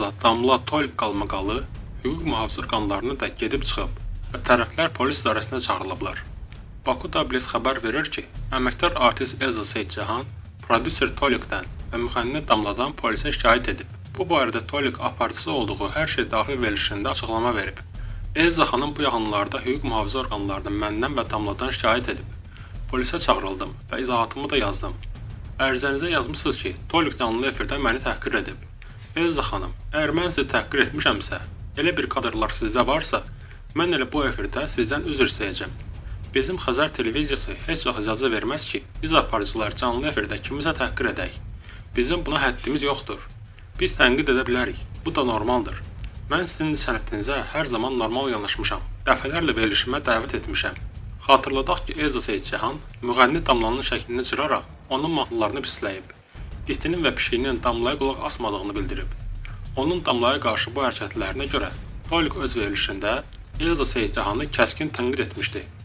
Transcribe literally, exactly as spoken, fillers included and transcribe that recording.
Elza, Damla, Tolik qalmaqalı hüquq mühafizə orqanlarına da gedib çıxıb və tərəflər polis idarəsinə çağırılıblar. Baku Tablis xəbər verir ki, əməkdar artist Elza Seyidcahan prodüser Tolikdən və müğənni Damladan polisə şikayət edib. Bu barədə Tolik aparıcısı olduğu hər şey daxil verilişində açıqlama verib. Elza xanım bu yaxınlarda hüquq mühafizə orqanlarından məndən və Damladan şikayət edib. Polisə çağırıldım və izahatımı da yazdım. Ərizənizə yazmışsınız ki, Tolik canlı efirdə məni təhqir edib. Elza xanım, əgər mən sizi təhqir etmişəmsə, elə bir kadrlar sizdə varsa, mən elə bu efirdə sizdən üzr istəyəcəm. Bizim Xəzər televiziyası heç vaxt icazə verməz ki, biz aparıcılar canlı efirdə kimisə təhqir edək. Bizim buna həddimiz yoxdur. Biz tənqid edə bilərik. Bu da normaldır. Mən sizin sənətinizə hər zaman normal yanaşmışam. Dəfələrlə verilişimə dəvət etmişəm. Xatırladaq ki, Elza Seyidcahan müğənni Damlanın şəklini cıraraq onun mahnılarını pisləyib. İtinin və pişiyinin Damlaya qulaq asmadığını bildirib. Onun Damlaya qarşı bu hərəkətlərinə görə Tolik öz verilişində Elza Seyidcahanı kəskin tənqid etmişdi.